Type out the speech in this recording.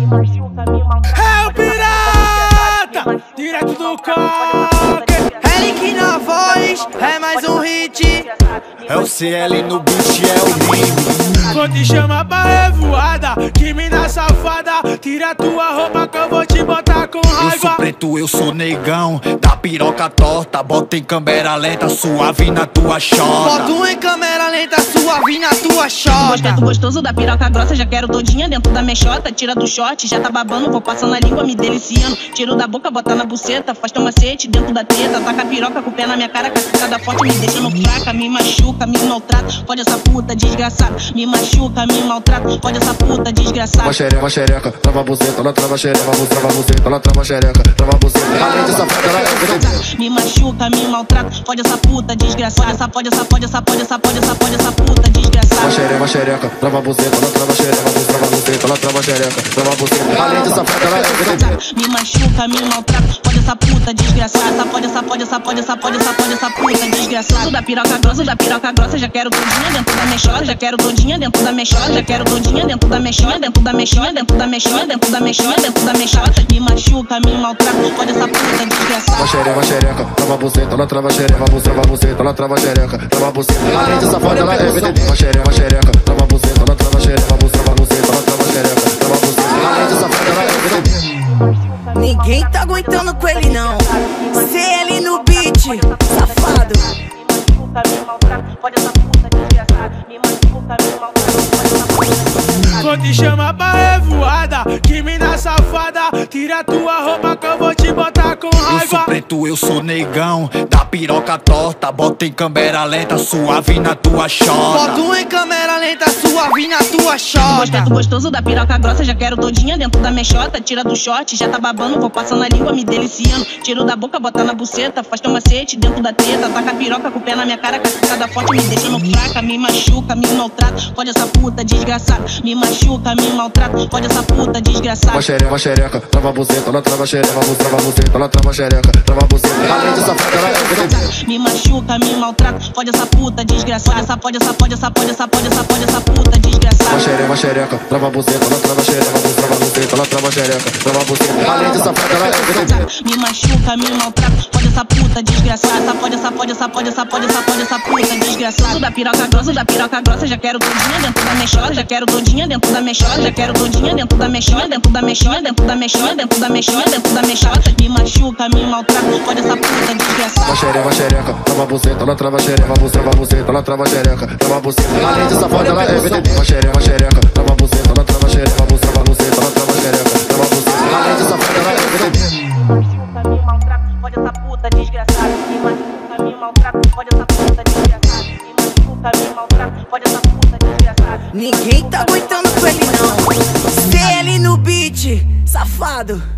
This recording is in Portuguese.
É o pirata, direto do coque. É Link na voz, é mais um hit. É o CL no beat, é o mime. Vou te chamar pra revoada, que mina safada. Tira tua roupa que eu vou te botar com Eu sou raiva. preto, eu sou negão, da piroca torta. Bota em câmera lenta, suave na tua chota. Boto em câmera lenta, suave na tua Gostoso chota. gostoso da piroca grossa, já quero todinha dentro da mexota. Tira do short, já tá babando, vou passando a língua me deliciando. Tiro da boca, bota na buceta, faz teu macete dentro da teta. Taca a piroca com o pé na minha cara, cada forte me deixa no fraca. Me machuca, me maltrata, pode essa puta desgraçada. Me machuca, me maltrata, pode essa puta desgraçada. Trava xereca, trava buceta, ela trava xereca, trava buceta, ela trava xereca, trava buceta. Além de safada, ela é Me machuca, me maltrata, pode essa puta desgraçada. Pode essa puta desgraçada. xereca, trava buceta, ela trava xereca, trava buceta, ela trava xereca, trava buceta. Além de safada, ela é Me machuca, me maltrata, pode essa puta desgraçada. Pode essa puta desgraçada. Da piroca grossa, já quero todinha dentro da mexota. Já quero todinha dentro da mexota. Já quero todinha dentro da mexota. Dentro da mexota, dentro da mexota, dentro da mexota, dentro da mexota. Me machuca, me maltrata, pode essa puta desgraçada. xereca, trava buceta, ela trava xereca, trava buceta, ela trava xereca, trava buceta. Além de safada, ela é VDD. Xereca, trava buceta, ela trava xereca, trava buceta, ela trava xereca, trava buceta. Além de safada, ela é VDD. Ninguém tá aguentando com ele não. CL no beat, safado. Vou te chamar pra revoada, que mina safada. Tira tua roupa que eu vou te botar com Eu sou raiva. preto, eu sou negão, da piroca torta. Bota em câmera lenta, suave na tua chota. Boto em câmera lenta, suave na tua chota. Gostoso da piroca grossa, já quero todinha dentro da mexota. Tira do short, já tá babando, vou passando a língua me deliciando. Tiro da boca, bota na buceta, faz teu macete dentro da teta. Taca a piroca com o pé na minha cara, cada forte me deixa no fraca. Me machuca, me maltrata, pode essa puta desgraçada. Me machuca, me maltrata, pode essa puta desgraçada. Xereca, trava buceta, ela trava xereca, trava buceta, ela trava xereca, trava buceta. Além de safada, ela é VDD. Me machuca, me maltrata, pode essa puta desgraçada. Pode essa puta desgraçada. Xereca, trava buceta, ela trava xereca, trava buceta, ela trava xereca, trava buceta. Além de safada, ela é VDD. Me machuca, me maltrata, pode essa puta desgraçada. Pode essa puta desgraçada. Da piroca grossa, já quero todinha dentro da mexota. Já quero todinha dentro da mexota. Já quero todinha dentro da mexota. Dentro da mexota, dentro da mexota, dentro da mexota, dentro da mexota. Me machuca, me maltrata, pode essa puta desgraçada. Xereca, trava buceta, ela trava xereca, trava buceta, ela trava xereca, trava buceta. Além de safada, ela é VDD. Xereca, trava buceta, ela trava xereca, trava buceta, ela trava xereca, trava buceta. Além de safada, ela é VDD. Me maltrata, pode essa puta desgraçada. Me machuca, me maltrata, pode essa puta desgraçada. Me machuca, me maltrata, pode essa puta desgraçada. Ninguém tá aguentando com ele não. CL no beat, safado.